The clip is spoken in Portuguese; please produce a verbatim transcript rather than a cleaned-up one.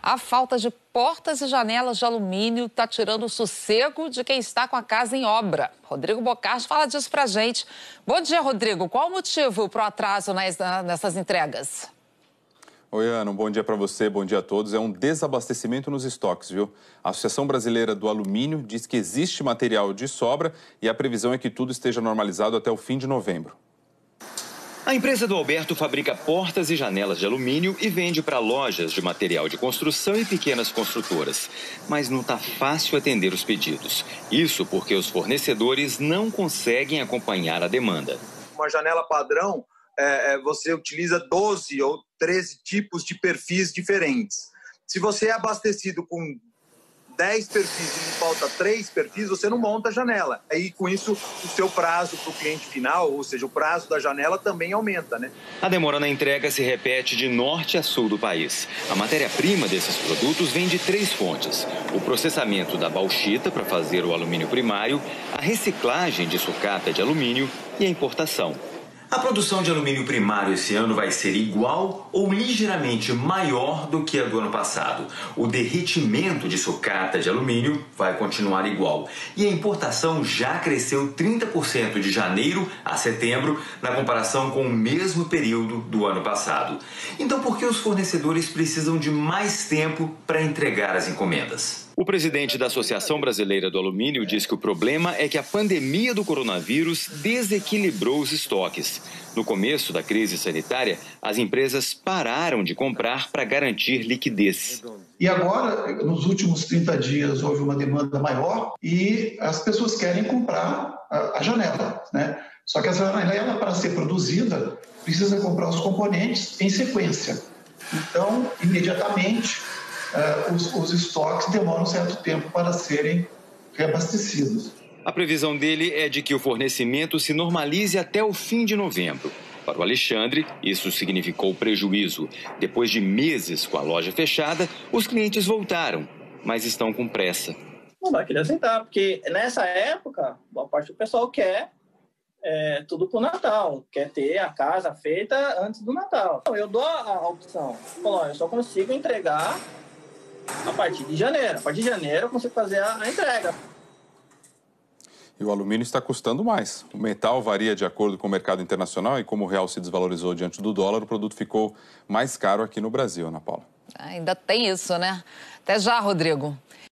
A falta de portas e janelas de alumínio está tirando o sossego de quem está com a casa em obra. Rodrigo Bocardi fala disso pra gente. Bom dia, Rodrigo. Qual o motivo para o atraso nessas entregas? Oi, Ana, um bom dia para você, bom dia a todos. É um desabastecimento nos estoques, viu? A Associação Brasileira do Alumínio diz que existe material de sobra e a previsão é que tudo esteja normalizado até o fim de novembro. A empresa do Alberto fabrica portas e janelas de alumínio e vende para lojas de material de construção e pequenas construtoras. Mas não está fácil atender os pedidos. Isso porque os fornecedores não conseguem acompanhar a demanda. Uma janela padrão, é, você utiliza doze ou treze tipos de perfis diferentes. Se você é abastecido com dez perfis e não falta três perfis, você não monta a janela. Aí, com isso, o seu prazo para o cliente final, ou seja, o prazo da janela também aumenta, né? A demora na entrega se repete de norte a sul do país. A matéria-prima desses produtos vem de três fontes: o processamento da bauxita para fazer o alumínio primário, a reciclagem de sucata de alumínio e a importação. A produção de alumínio primário esse ano vai ser igual ou ligeiramente maior do que a do ano passado. O derretimento de sucata de alumínio vai continuar igual. E a importação já cresceu trinta por cento de janeiro a setembro, na comparação com o mesmo período do ano passado. Então, por que os fornecedores precisam de mais tempo para entregar as encomendas? O presidente da Associação Brasileira do Alumínio diz que o problema é que a pandemia do coronavírus desequilibrou os estoques. No começo da crise sanitária, as empresas pararam de comprar para garantir liquidez. E agora, nos últimos trinta dias, houve uma demanda maior e as pessoas querem comprar a, a janela, né? Só que a janela, para ser produzida, precisa comprar os componentes em sequência. Então, imediatamente, Uh, os, os estoques demoram um certo tempo para serem reabastecidos. A previsão dele é de que o fornecimento se normalize até o fim de novembro. Para o Alexandre, isso significou prejuízo. Depois de meses com a loja fechada, os clientes voltaram, mas estão com pressa. Não vai querer aceitar, porque nessa época, boa parte do pessoal quer é, tudo para o Natal, quer ter a casa feita antes do Natal. Eu dou a, a opção, falo, eu só consigo entregar a partir de janeiro. A partir de janeiro eu consigo fazer a, a entrega. E o alumínio está custando mais. O metal varia de acordo com o mercado internacional e como o real se desvalorizou diante do dólar, o produto ficou mais caro aqui no Brasil, Ana Paula. Ainda tem isso, né? Até já, Rodrigo.